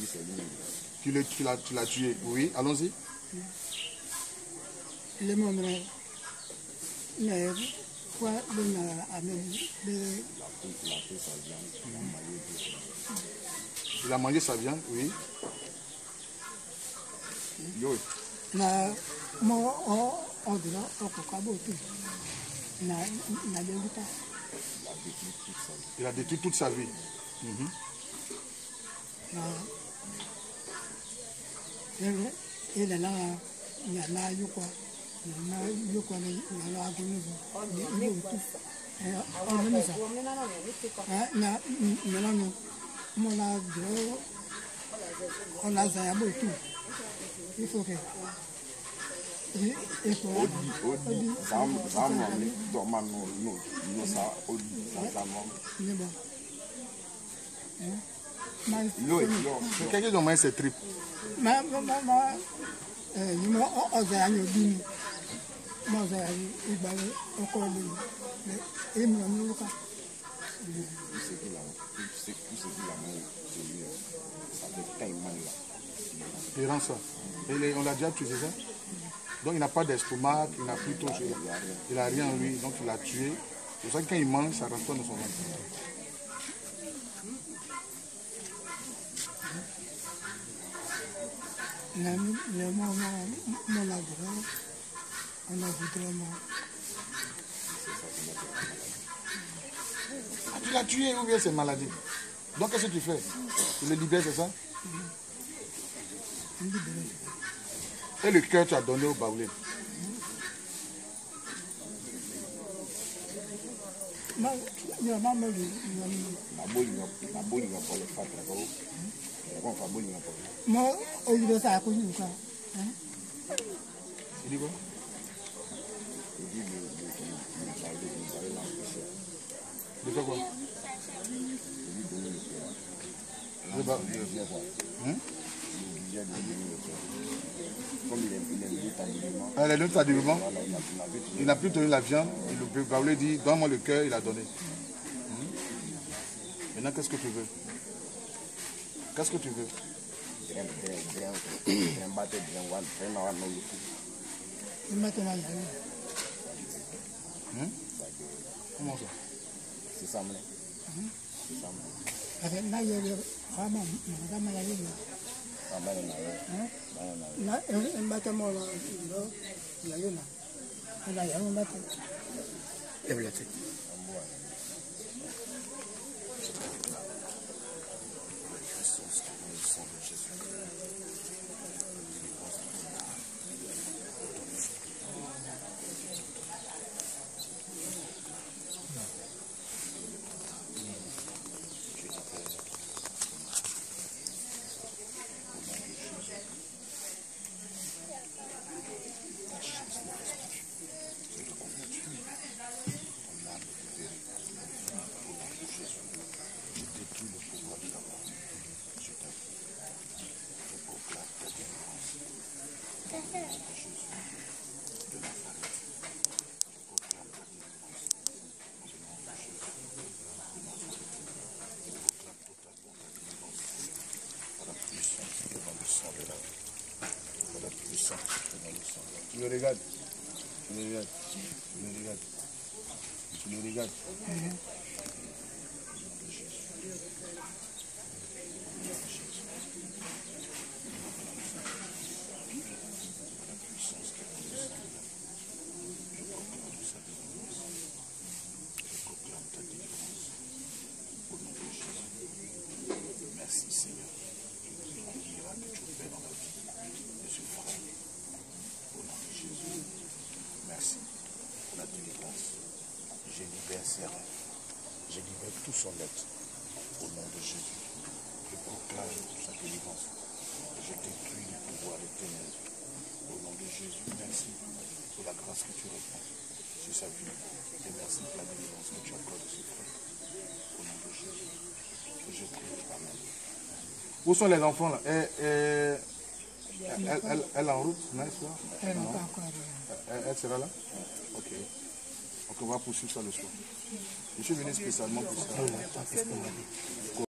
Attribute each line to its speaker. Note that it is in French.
Speaker 1: Tu l'as tué, oui, allons-y.
Speaker 2: Le moment, mais quoi,
Speaker 1: il a mangé sa viande, oui.
Speaker 2: Na mo o dira o ko kabo tu na de luta.
Speaker 1: Il a détruit toute sa vie.
Speaker 2: Il est là, il y a là, il y a quoi, il y a là, il faut que
Speaker 1: quelqu'un qui a mangé ses tripes. Il rend ça. On l'a déjà tué, c'est ça? Donc il n'a pas d'estomac, il n'a plus tout. Il n'a rien en lui, donc il l'a tué. C'est pour ça que quand il mange, ça rentre dans son ventre. Ah, tu l'as tué ou bien c'est maladie? Donc qu'est-ce que tu fais? Tu le libères, c'est ça? Et le cœur tu as donné au baoulé? Il dit quoi? Il fait quoi? Elle est notre adulement. Il n'a plus donné la viande. Le baoulé dit, donne-moi le cœur, il a donné. Maintenant, qu'est-ce que tu veux? Qu'est-ce que tu veux? Comment ça?
Speaker 3: C'est ça,
Speaker 1: Tu le regardes. Tu le regardes. Tu le regardes. Tu le regardes. Merci Seigneur. On dira que tu fais dans la vie de ce frère. Au nom de Jésus. Merci pour la délivrance. Je libère ses rêves. Je libère tout son être. Au nom de Jésus. Je proclame sa délivrance. Je détruis le pouvoir des ténèbres. Au nom de Jésus, merci pour la grâce que tu répands sur sa vie. Et merci pour la délivrance que tu accordes de ce frère. Au nom de Jésus. Que je prie. Amen. Où sont les enfants là? Elle en route, n'est-ce pas? Elle sera là? Ok. Donc on va poursuivre ça le soir. Je suis venu spécialement pour ça.